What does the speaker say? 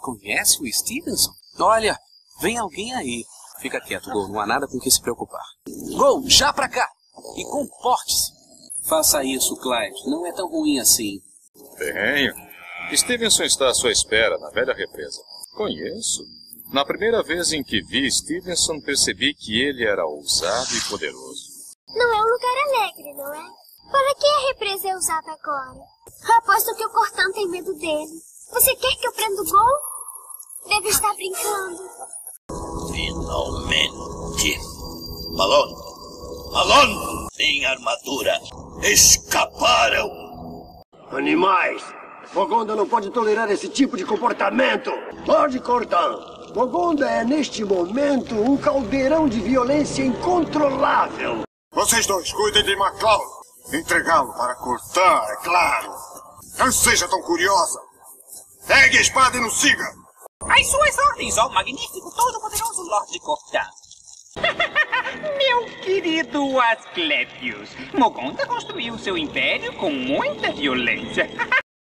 Conhece o Stevenson? Olha, vem alguém aí. Fica quieto, Gol. Não há nada com que se preocupar. Gol, já pra cá! E comporte-se. Faça isso, Clyde. Não é tão ruim assim. Tenho. Stevenson está à sua espera na velha represa. Conheço. Na primeira vez em que vi Stevenson, percebi que ele era ousado e poderoso. Não é um lugar alegre, não é? Para que a represa é usada agora? Aposto que o Cortão tem medo dele. Você quer que eu prenda o Gol? Deve estar brincando. Finalmente. Malone! Malone! Sem armadura. Escaparam! Animais! Mogonda não pode tolerar esse tipo de comportamento. Lord Cortão, Mogonda é, neste momento, um caldeirão de violência incontrolável. Vocês dois, cuidem de McCloud. Entregá-lo para Cortão, é claro. Não seja tão curiosa. Pegue a espada e nos siga. Às suas ordens, ó magnífico, todo-poderoso Lorde Cortão. Meu querido Asclepius, Mogonda construiu seu império com muita violência.